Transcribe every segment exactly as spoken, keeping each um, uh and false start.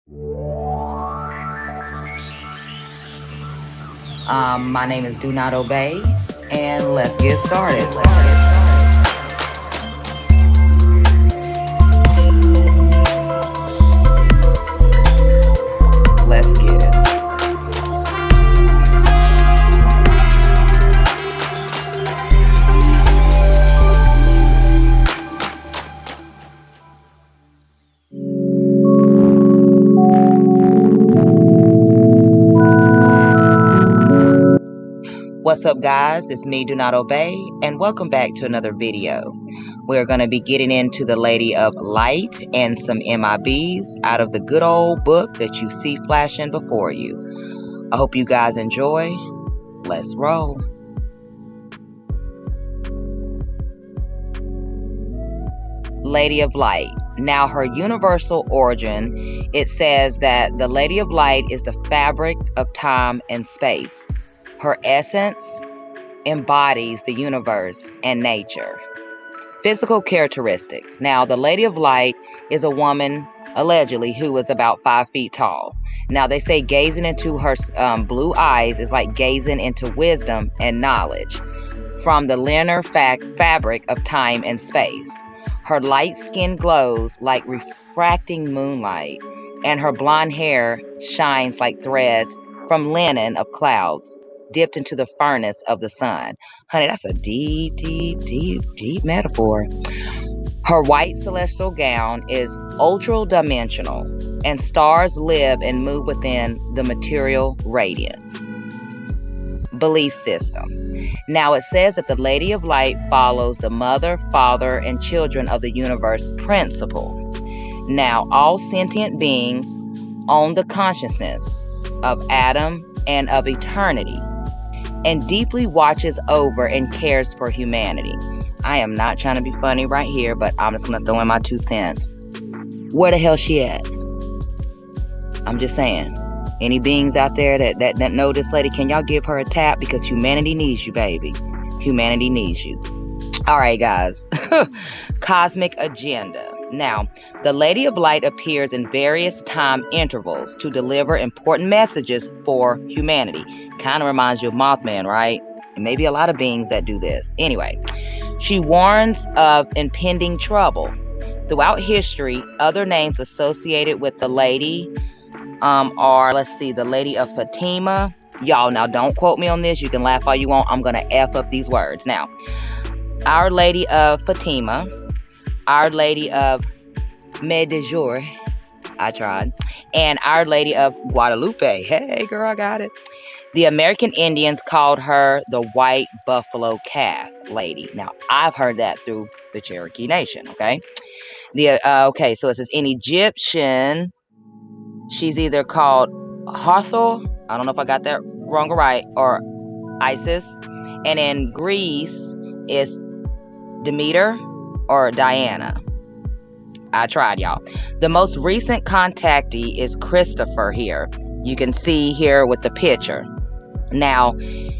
Um, my name is Do Not Obey, and let's get started. Let's get started. Let's get it. What's up, guys? It's me, Do Not Obey, and welcome back to another video. We're going to be getting into the Lady of Light and some M I Bs out of the good old book that you see flashing before you. I hope you guys enjoy. Let's roll. Lady of Light. Now, her universal origin, it says that the Lady of Light is the fabric of time and space. Her essence embodies the universe and nature. Physical characteristics. Now, the Lady of Light is a woman, allegedly, who is about five feet tall. Now, they say gazing into her um, blue eyes is like gazing into wisdom and knowledge from the linear fact fabric of time and space. Her light skin glows like refracting moonlight, and her blonde hair shines like threads from linen of clouds dipped into the furnace of the sun. Honey, that's a deep, deep, deep, deep metaphor. Her white celestial gown is ultra-dimensional, and stars live and move within the material radiance. Belief systems. Now, it says that the Lady of Light follows the mother, father, and children of the universe principle. Now, all sentient beings own the consciousness of Adam and of eternity, and deeply watches over and cares for humanity. I am not trying to be funny right here, but I'm just going to throw in my two cents. Where the hell she at? I'm just saying. Any beings out there that, that, that know this lady, can y'all give her a tap? Because humanity needs you, baby. Humanity needs you. All right, guys. Cosmic agenda. Now, the Lady of Light appears in various time intervals to deliver important messages for humanity. Kind of reminds you of Mothman, right? And maybe a lot of beings that do this. Anyway, she warns of impending trouble. Throughout history, other names associated with the lady um, are, let's see, the Lady of Fatima. Y'all, now don't quote me on this. You can laugh all you want. I'm going to F up these words. Now, Our Lady of Fatima, Our Lady of Medjugorje, I tried, and Our Lady of Guadalupe. Hey, girl, I got it. The American Indians called her the White Buffalo Calf Lady. Now, I've heard that through the Cherokee Nation, okay? The uh, okay, so it says in Egyptian, she's either called Hathor, I don't know if I got that wrong or right, or Isis, and in Greece, it's Demeter or Diana. I tried, y'all. The most recent contactee is Christopher here. You can see here with the picture. Now,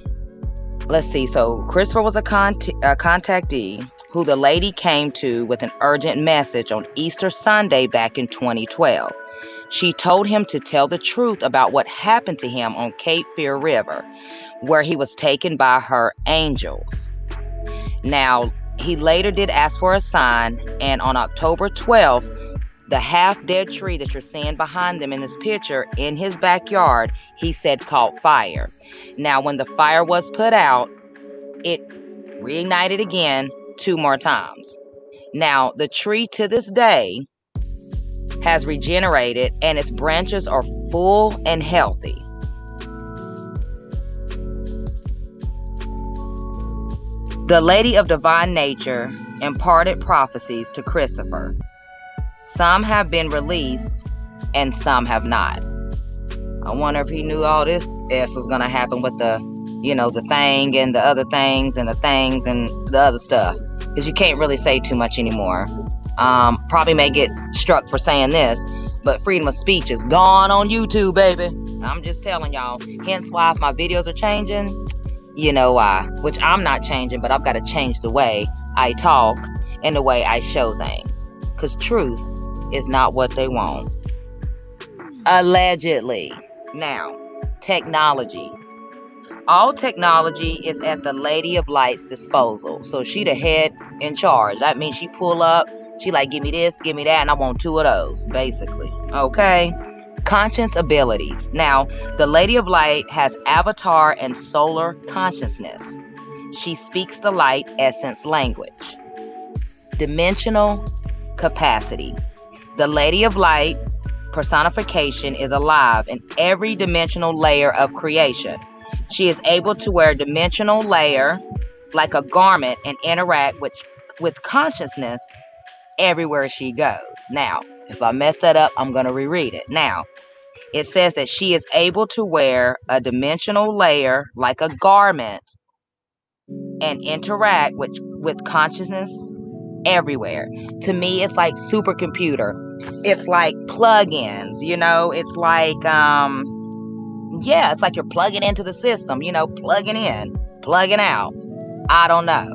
let's see. So Christopher was a, cont a contactee who the lady came to with an urgent message on Easter Sunday back in twenty twelve. She told him to tell the truth about what happened to him on Cape Fear River, where he was taken by her angels. Now, he later did ask for a sign, and on October twelfth, the half-dead tree that you're seeing behind them in this picture, in his backyard, he said caught fire. Now, when the fire was put out, it reignited again two more times. Now, the tree to this day has regenerated, and its branches are full and healthy. The Lady of Divine Nature imparted prophecies to Christopher. Some have been released and some have not. I wonder if he knew all this S was going to happen with the, you know, the thing and the other things and the things and the other stuff. Because you can't really say too much anymore. Um, probably may get struck for saying this, but freedom of speech is gone on YouTube, baby. I'm just telling y'all. Hence why if my videos are changing, you know why. Which I'm not changing, but I've got to change the way I talk and the way I show things. Because truth is not what they want. Allegedly. Now, technology. All technology is at the Lady of Light's disposal. So she the head in charge. That means she pull up, she like, give me this, give me that, and I want two of those, basically. Okay? Conscious abilities. Now, the Lady of Light has avatar and solar consciousness. She speaks the light essence language. Dimensional capacity. The Lady of Light personification is alive in every dimensional layer of creation. She is able to wear a dimensional layer like a garment and interact with, with consciousness everywhere she goes. Now, if I mess that up, I'm going to reread it. Now, it says that she is able to wear a dimensional layer like a garment and interact with, with consciousness everywhere. To me, it's like supercomputer. It's like plugins, you know, it's like, um, yeah, it's like you're plugging into the system, you know, plugging in, plugging out. I don't know.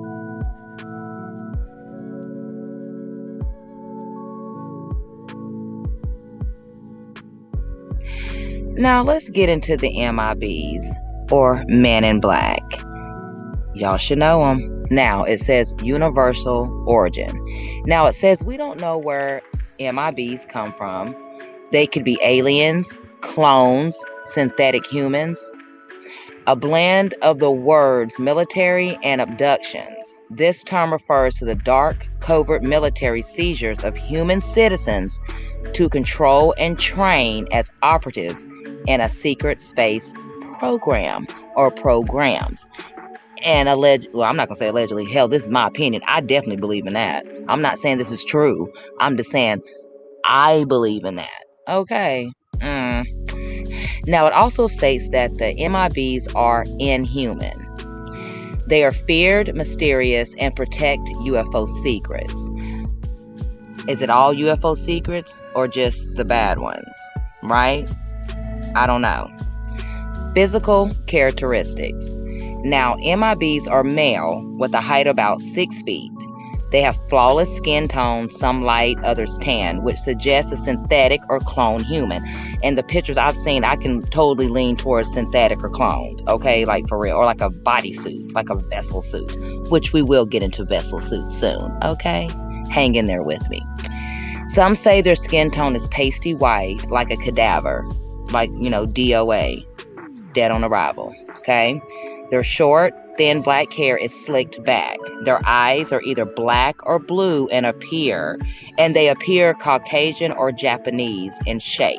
Now let's get into the M I Bs, or Men in Black. Y'all should know them. Now it says universal origin. Now it says we don't know where M I Bs come from. They could be aliens, clones, synthetic humans, a blend of the words military and abductions. This term refers to the dark, covert military seizures of human citizens to control and train as operatives in a secret space program or programs. And alleged, well, I'm not gonna say allegedly, hell, this is my opinion. I definitely believe in that. I'm not saying this is true. I'm just saying I believe in that. Okay. Mm. Now, it also states that the M I Bs are inhuman. They are feared, mysterious, and protect U F O secrets. Is it all U F O secrets or just the bad ones? Right? I don't know. Physical characteristics. Now, M I Bs are male with a height about six feet. They have flawless skin tone, some light, others tan, which suggests a synthetic or clone human. And the pictures I've seen, I can totally lean towards synthetic or cloned, okay? Like for real. Or like a bodysuit, like a vessel suit, which we will get into vessel suits soon, okay? Hang in there with me. Some say their skin tone is pasty white, like a cadaver, like, you know, D O A, dead on arrival, okay? Their short, thin black hair is slicked back. Their eyes are either black or blue and appear, and they appear Caucasian or Japanese in shape.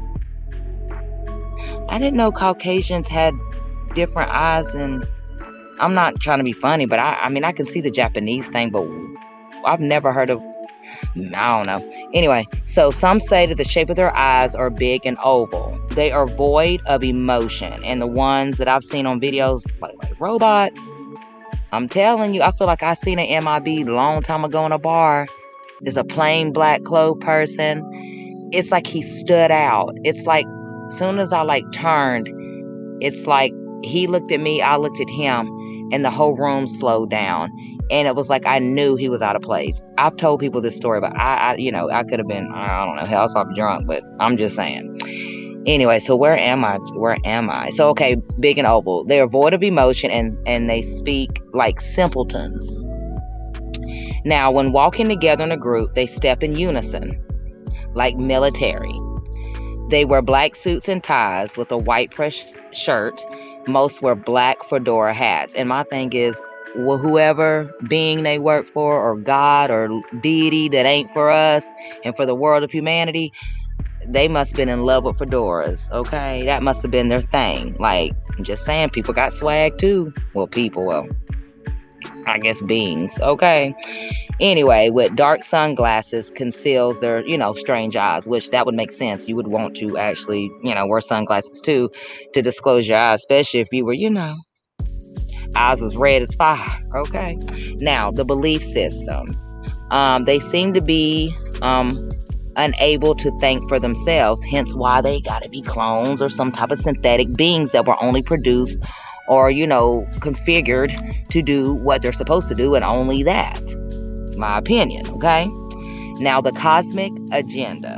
I didn't know Caucasians had different eyes, and I'm not trying to be funny, but I, I mean, I can see the Japanese thing, but I've never heard of, I don't know. Anyway, so some say that the shape of their eyes are big and oval. They are void of emotion. And the ones that I've seen on videos, like, like robots, I'm telling you, I feel like I seen an M I B a long time ago in a bar. There's a plain black clothed person. It's like he stood out. It's like, as soon as I like turned, it's like he looked at me, I looked at him, and the whole room slowed down. And it was like I knew he was out of place. I've told people this story, but I, I you know, I could have been, I don't know, hell, I was probably drunk, but I'm just saying. Anyway, so where am I? Where am I? So, okay, big and oval. They are void of emotion, and, and they speak like simpletons. Now, when walking together in a group, they step in unison, like military. They wear black suits and ties with a white press shirt. Most wear black fedora hats. And my thing is, well, whoever being they work for, or God or deity that ain't for us and for the world of humanity, they must have been in love with fedoras, okay? That must have been their thing. Like, I'm just saying, people got swag too. Well, people, well, I guess beings, okay? Anyway, with dark sunglasses conceals their, you know, strange eyes, which that would make sense. You would want to actually, you know, wear sunglasses too to disclose your eyes, especially if you were, you know, eyes was red as fire, okay? Now, the belief system. Um, they seem to be um, unable to think for themselves, hence why they gotta be clones or some type of synthetic beings that were only produced or, you know, configured to do what they're supposed to do, and only that. My opinion, okay? Now, the cosmic agenda.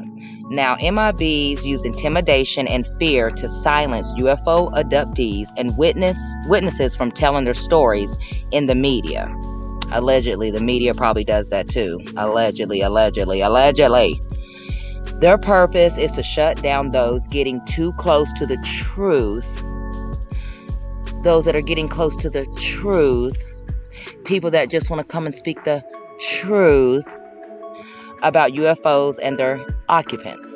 Now, M I Bs use intimidation and fear to silence U F O abductees and witness witnesses from telling their stories in the media. Allegedly, the media probably does that too. Allegedly, allegedly, allegedly. Their purpose is to shut down those getting too close to the truth. Those that are getting close to the truth. People that just want to come and speak the truth about U F Os and their occupants.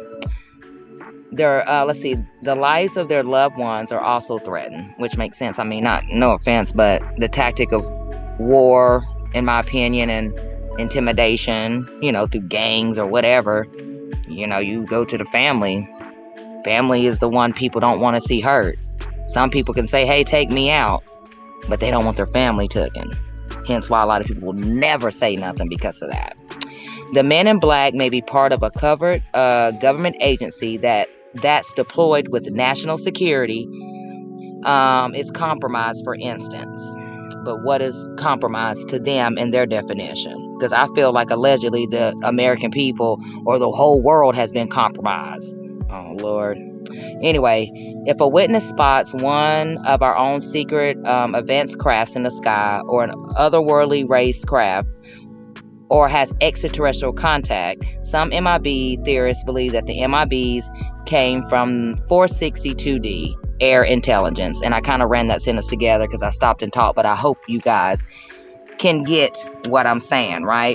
Their, uh, let's see, the lives of their loved ones are also threatened, which makes sense. I mean, not, no offense, but the tactic of war, in my opinion, and intimidation, you know, through gangs or whatever, you know, you go to the family. Family is the one people don't want to see hurt. Some people can say, hey, take me out, but they don't want their family taken. Hence why a lot of people will never say nothing because of that. The Men in Black may be part of a covered uh, government agency that that's deployed with national security. Um, it's compromised, for instance. But what is compromised to them in their definition? Because I feel like allegedly the American people or the whole world has been compromised. Oh, Lord. Anyway, if a witness spots one of our own secret um, events crafts in the sky or an otherworldly race craft, or has extraterrestrial contact, some M I B theorists believe that the M I Bs came from four sixty-two D, air intelligence. And I kind of ran that sentence together because I stopped and talked, but I hope you guys can get what I'm saying, right?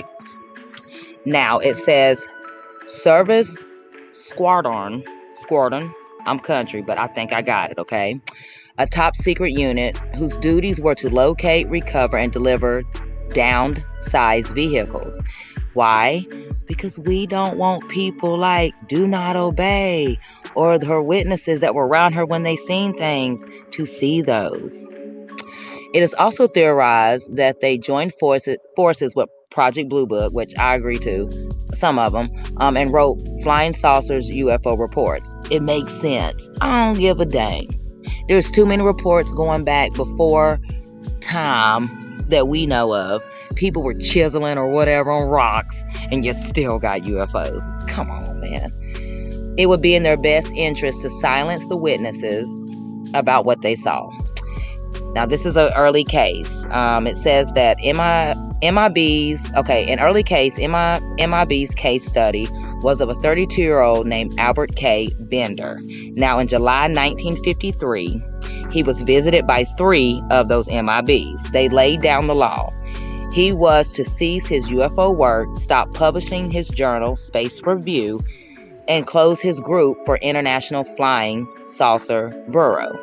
Now, it says Service Squadron, Squadron, I'm country, but I think I got it, okay? A top secret unit whose duties were to locate, recover, and deliver downed-sized vehicles. Why? Because we don't want people like Do Not Obey or her witnesses that were around her when they seen things to see those. It is also theorized that they joined forces forces with Project Blue Book, which I agree to, some of them, um, and wrote Flying Saucers U F O reports. It makes sense. I don't give a dang. There's too many reports going back before time that we know of. People were chiseling or whatever on rocks, and you still got U F Os. Come on, man. It would be in their best interest to silence the witnesses about what they saw. Now, this is an early case. Um, it says that M I, M I B's, okay, an early case, M I, M I B's case study was of a thirty-two-year-old named Albert K. Bender. Now, in July nineteen fifty-three, he was visited by three of those M I Bs. They laid down the law. He was to cease his U F O work, stop publishing his journal, Space Review, and close his group for International Flying Saucer Bureau.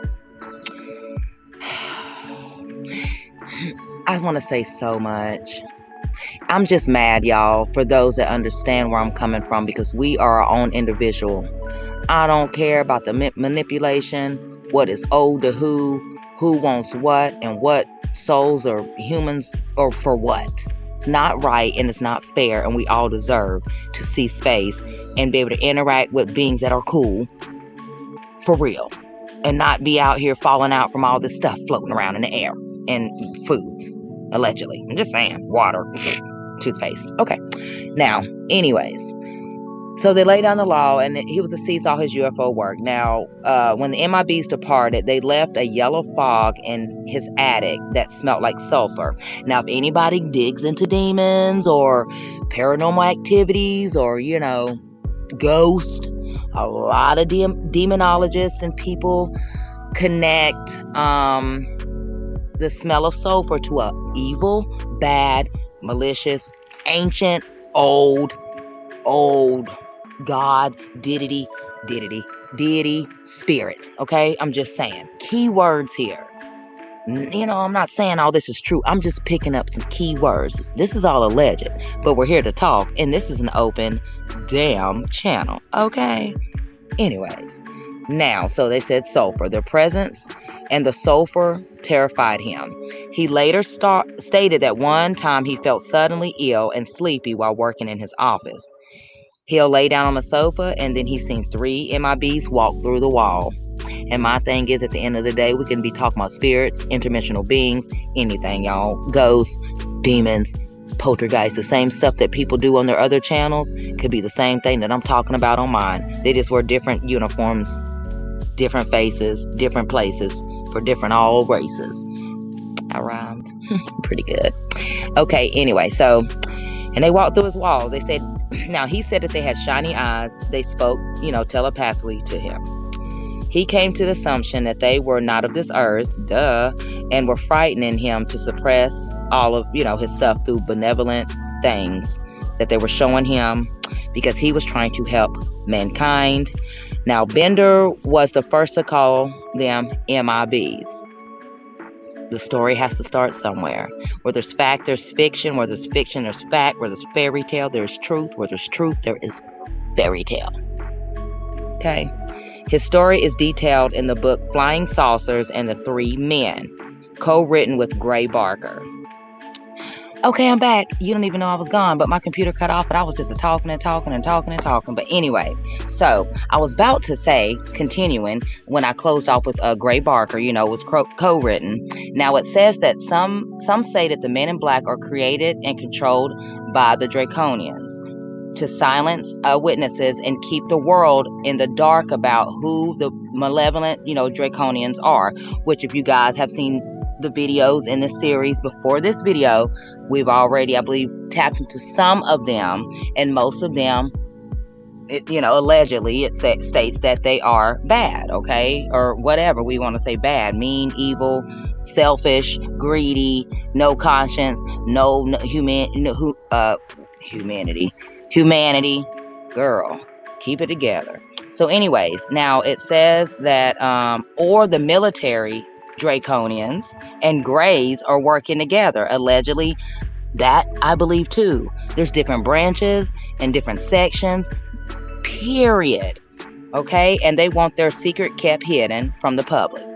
I want to say so much. I'm just mad, y'all, for those that understand where I'm coming from, because we are our own individual. I don't care about the ma- manipulation, what is owed to who, who wants what, and what souls or humans or for what. It's not right and it's not fair, and we all deserve to see space and be able to interact with beings that are cool for real, and not be out here falling out from all this stuff floating around in the air and foods, allegedly. I'm just saying, water, toothpaste. Okay. Now, anyways, so they laid down the law, and he was to cease all his U F O work. Now, uh, when the M I Bs departed, they left a yellow fog in his attic that smelled like sulfur. Now, if anybody digs into demons or paranormal activities or, you know, ghosts, a lot of de- demonologists and people connect um, the smell of sulfur to a evil, bad, malicious, ancient, old, old God, diddity, diddity, deity, spirit. Okay? I'm just saying. Key words here. You know, I'm not saying all this is true. I'm just picking up some key words. This is all alleged, but we're here to talk, and this is an open damn channel. Okay? Anyways. Now, so they said sulfur. Their presence and the sulfur terrified him. He later start, stated that one time he felt suddenly ill and sleepy while working in his office. He'll lay down on the sofa, and then he's seen three M I Bs walk through the wall. And my thing is, at the end of the day, we can be talking about spirits, interdimensional beings, anything, y'all. Ghosts, demons, poltergeist. The same stuff that people do on their other channels could be the same thing that I'm talking about on mine. They just wear different uniforms, different faces, different places for different all races. I rhymed. Pretty good. Okay, anyway, so, and they walked through his walls. They said, now he said that they had shiny eyes. They spoke, you know, telepathically to him. He came to the assumption that they were not of this earth, duh, and were frightening him to suppress all of, you know, his stuff through benevolent things that they were showing him because he was trying to help mankind. Now, Bender was the first to call them M I Bs. The story has to start somewhere. Where there's fact, there's fiction. Where there's fiction, there's fact. Where there's fairy tale, there's truth. Where there's truth, there is fairy tale. Okay? His story is detailed in the book Flying Saucers and the Three Men, co-written with Gray Barker. Okay, I'm back. You don't even know I was gone, but my computer cut off, but I was just talking and talking and talking and talking. But anyway, so I was about to say, continuing, when I closed off with uh, Gray Barker, you know, was co-written. Now, it says that some, some say that the Men in Black are created and controlled by the Draconians to silence uh, witnesses and keep the world in the dark about who the malevolent, you know, Draconians are, which if you guys have seen the videos in this series before this video, we've already, I believe, tapped into some of them, and most of them, it, you know, allegedly, it sa- states that they are bad, okay, or whatever we want to say, bad, mean, evil, selfish, greedy, no conscience, no, no human, no, uh, humanity. Humanity, girl, keep it together. So anyways, now it says that, um, or the military Draconians and Greys are working together. Allegedly, that I believe too. There's different branches and different sections, period. Okay? And they want their secret kept hidden from the public.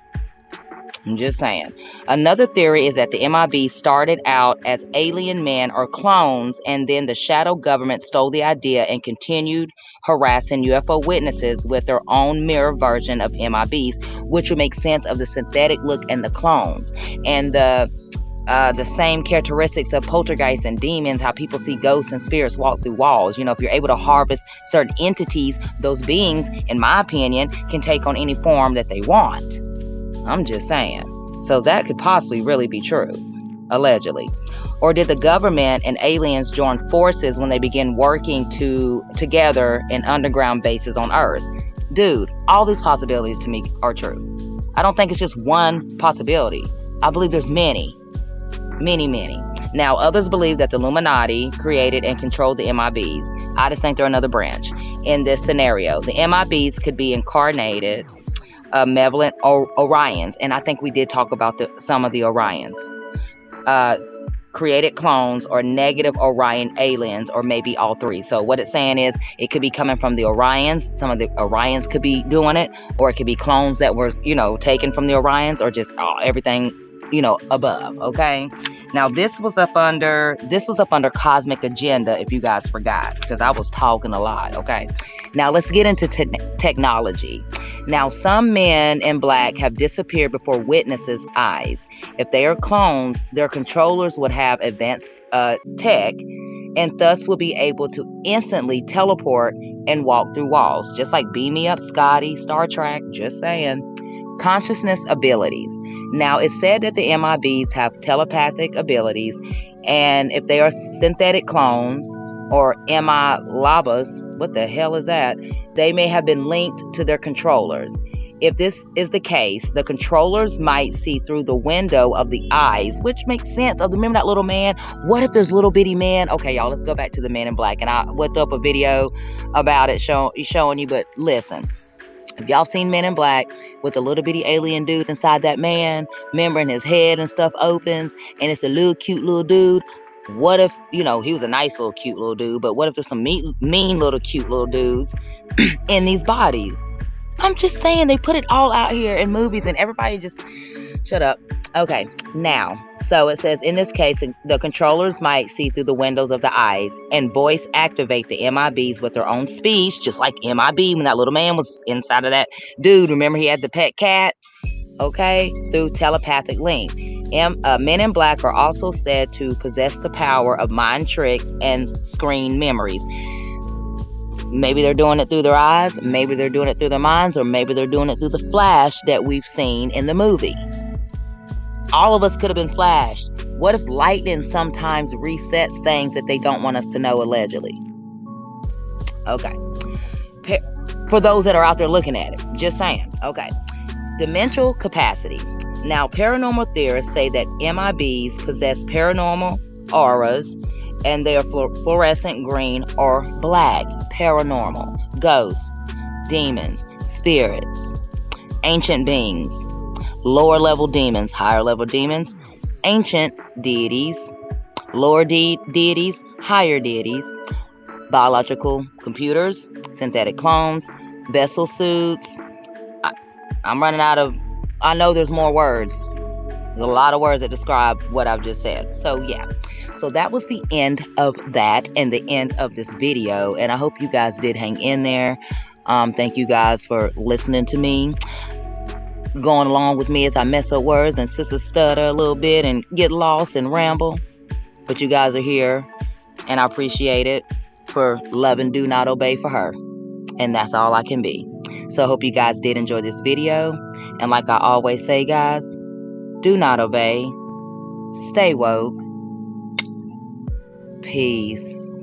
I'm just saying. Another theory is that the M I B started out as alien men or clones, and then the shadow government stole the idea and continued harassing U F O witnesses with their own mirror version of M I Bs, which would make sense of the synthetic look and the clones. And the uh, the same characteristics of poltergeists and demons, how people see ghosts and spirits walk through walls. You know, if you're able to harvest certain entities, those beings, in my opinion, can take on any form that they want. I'm just saying. So that could possibly really be true, allegedly. Or did the government and aliens join forces when they began working to together in underground bases on Earth? Dude, all these possibilities to me are true. I don't think it's just one possibility. I believe there's many, many, many. Now, others believe that the Illuminati created and controlled the M I Bs. I just think they're another branch. In this scenario, the M I Bs could be incarnated Uh, malevolent or Orions, and I think we did talk about the, some of the Orions, uh, created clones or negative Orion aliens, or maybe all three. So what it's saying is it could be coming from the Orions. Some of the Orions could be doing it, or it could be clones that were, you know, taken from the Orions, or just oh, everything, you know, above. Okay. Now this was up under this was up under Cosmic Agenda, if you guys forgot, because I was talking a lot. Okay. Now let's get into te- technology. Now, some men in black have disappeared before witnesses' eyes. If they are clones, their controllers would have advanced uh, tech and thus will be able to instantly teleport and walk through walls. Just like Beam Me Up, Scotty, Star Trek, just saying. Consciousness abilities. Now, it's said that the M I Bs have telepathic abilities, and if they are synthetic clones or M I Labas, what the hell is that? They may have been linked to their controllers. If this is the case, the controllers might see through the window of the eyes, which makes sense. Of the, remember that little man? What if there's little bitty man? Okay, y'all, let's go back to the Men in Black. And I whipped up a video about it show, showing you, but listen. If y'all seen Men in Black with a little bitty alien dude inside that man, remember, and his head and stuff opens, and it's a little cute little dude. What if, you know, he was a nice little cute little dude, but what if there's some mean, mean little cute little dudes in these bodies? I'm just saying, they put it all out here in movies and everybody just, shut up. Okay, now, so it says, in this case, the controllers might see through the windows of the eyes and voice activate the M I Bs with their own speech, just like M I B when that little man was inside of that dude. Remember he had the pet cat? okay, through telepathic link. M- uh, men in black are also said to possess the power of mind tricks and screen memories. Maybe they're doing it through their eyes, maybe they're doing it through their minds, or maybe they're doing it through the Flash that we've seen in the movie. All of us could have been flashed. What if lightning sometimes resets things that they don't want us to know, allegedly? Okay. For those that are out there looking at it, just saying. Okay. Dimensional capacity. Now, paranormal theorists say that M I Bs possess paranormal auras, and they are fluorescent green or black. Paranormal, ghosts, demons, spirits, ancient beings, lower level demons, higher level demons, ancient deities, lower de- deities, higher deities, biological computers, synthetic clones, vessel suits. I, I'm running out of, I know there's more words. There's a lot of words that describe what I've just said. So yeah, so that was the end of that and the end of this video. And I hope you guys did hang in there. Um, thank you guys for listening to me, going along with me as I mess up words and sister stutter a little bit and get lost and ramble. But you guys are here, and I appreciate it for love and do not obey for her. And that's all I can be. So I hope you guys did enjoy this video. And like I always say, guys, do not obey. Stay woke. Peace.